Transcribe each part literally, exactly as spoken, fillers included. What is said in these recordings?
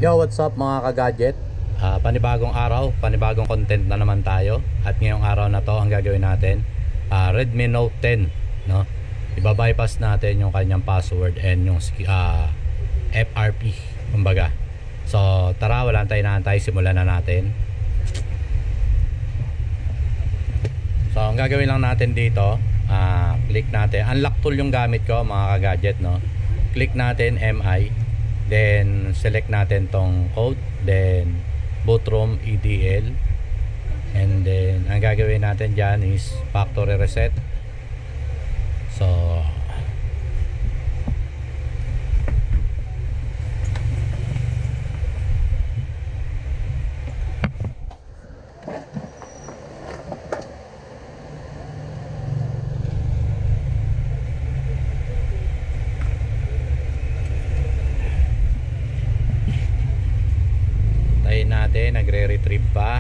Yo, what's up mga ka-gadget? Uh, panibagong araw, panibagong content na naman tayo. At ngayong araw na to, ang gagawin natin, uh, Redmi Note ten, no? Iba-bypass natin yung kanyang password and yung uh, F R P, kumbaga. So, tara, wala tayong naantay, simulan na natin. So, ang gagawin lang natin dito, uh, click natin, unlock tool yung gamit ko mga ka-gadget, no? Click natin M I. Then select natin tong code, then boot ROM E D L, and then ang gagawin natin dyan is factory reset. So natin, nagre-retrieve pa.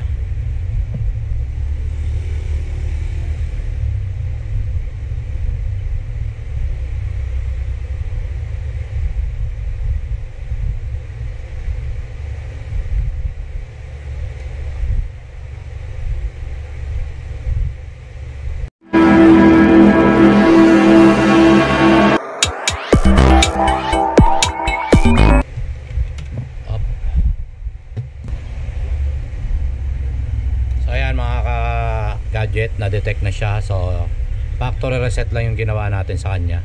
Gadget, na-detect na siya. So factory reset lang yung ginawa natin sa kanya.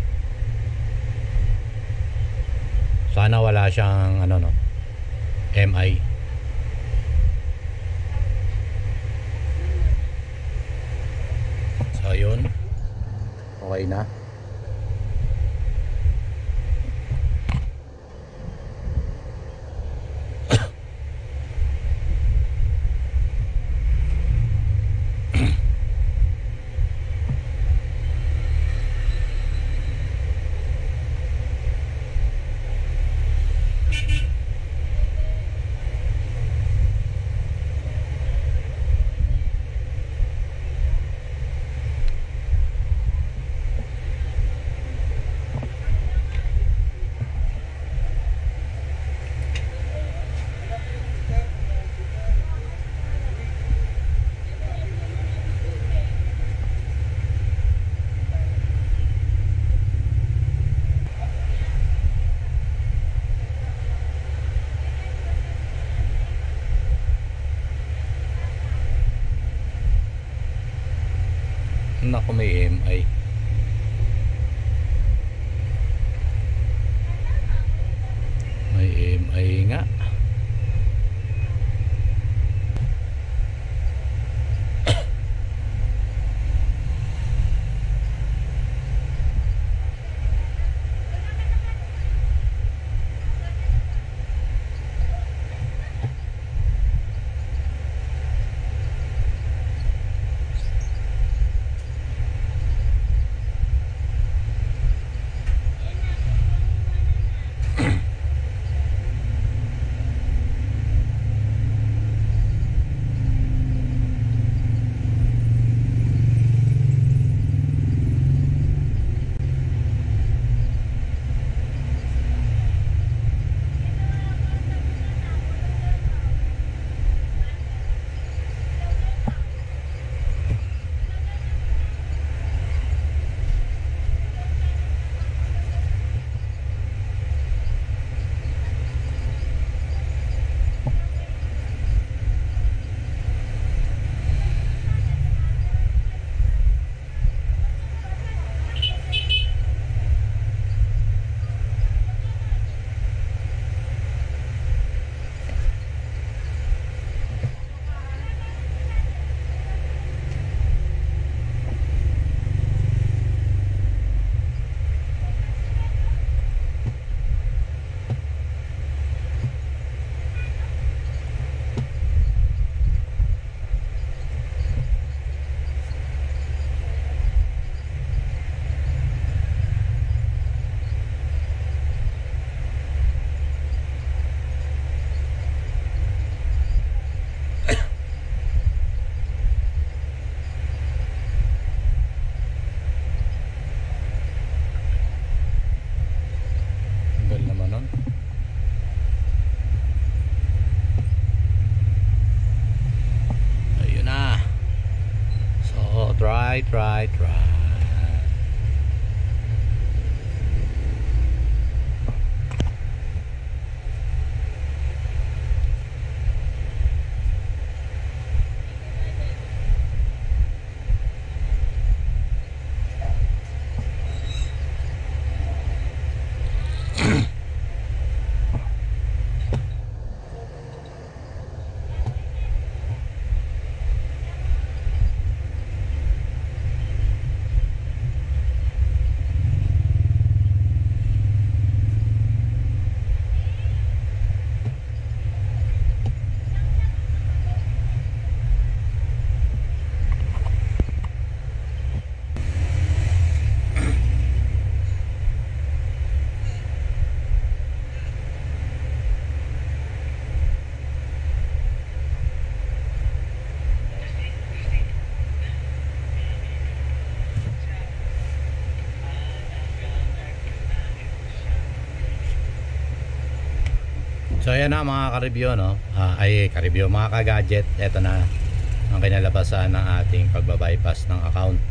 Sana wala siyang ano no M I. So yun, okay na. Naku, may M I. May M I nga. right, right, right. So ayan na mga ka-review, no? Uh, ay ka-review, mga ka-gadget. Ito na ang kinalabasan ng ating pagbabypass ng account.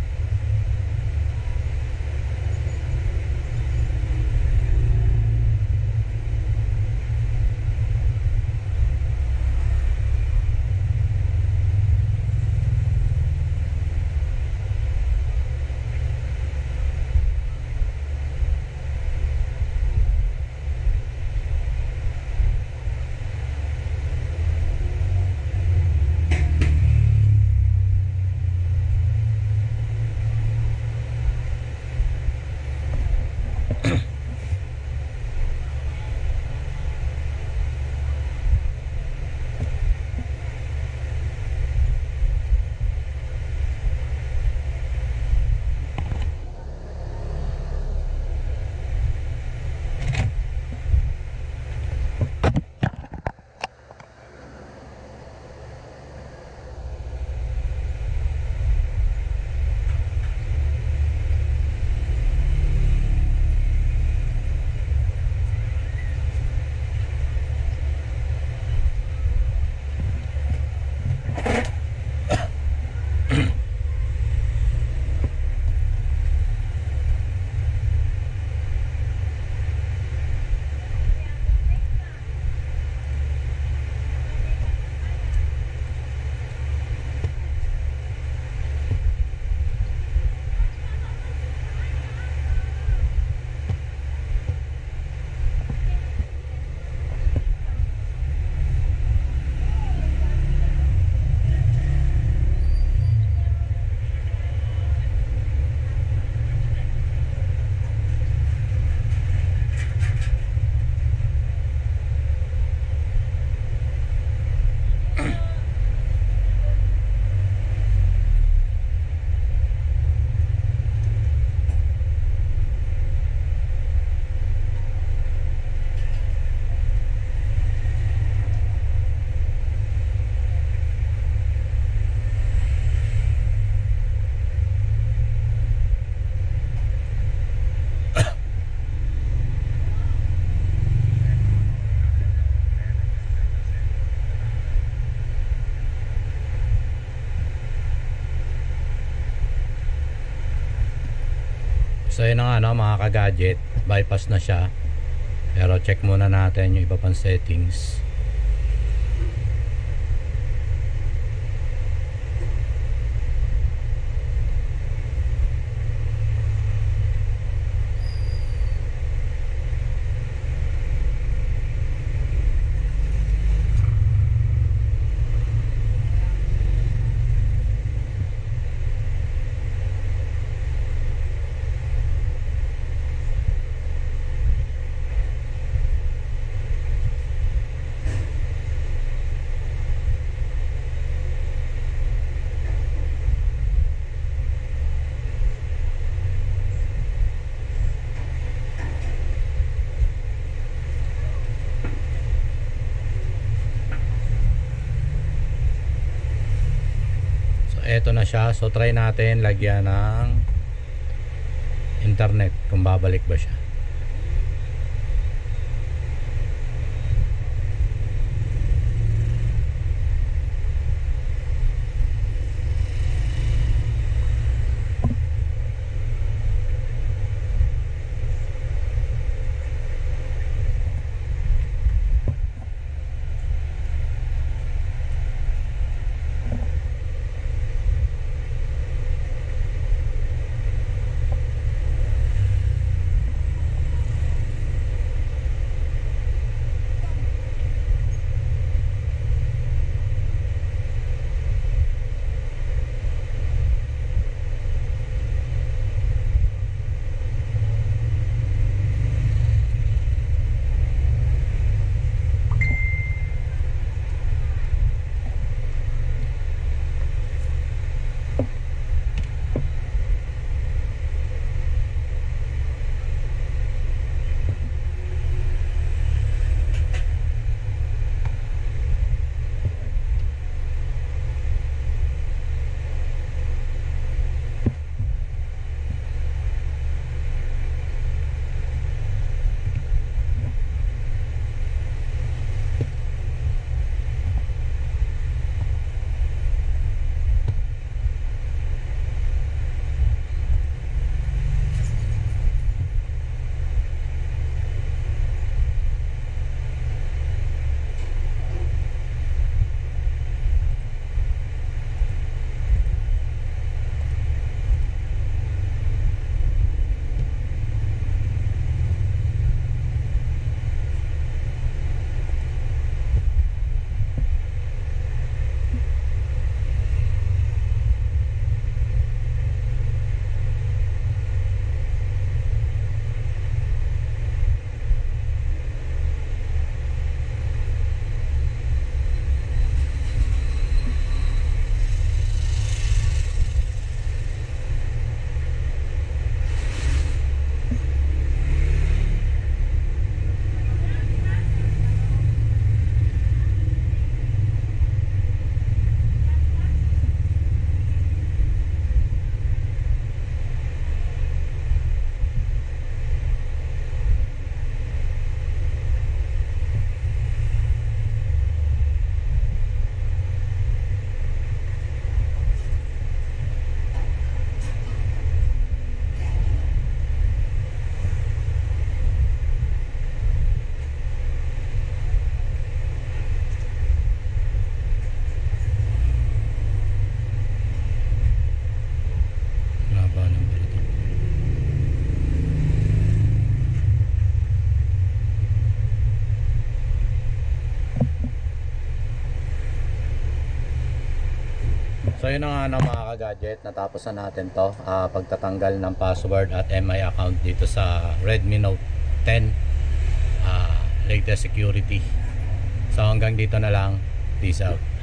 So yun na nga, no, mga ka-gadget, bypass na siya. Pero check muna natin yung iba pang settings. Eto na siya. So try natin lagyan ng internet kung babalik ba siya. So yun na nga na mga ka-gadget, natapos na natin to, uh, pagtatanggal ng password at M I account dito sa Redmi Note ten uh, latest security. So hanggang dito na lang, peace out.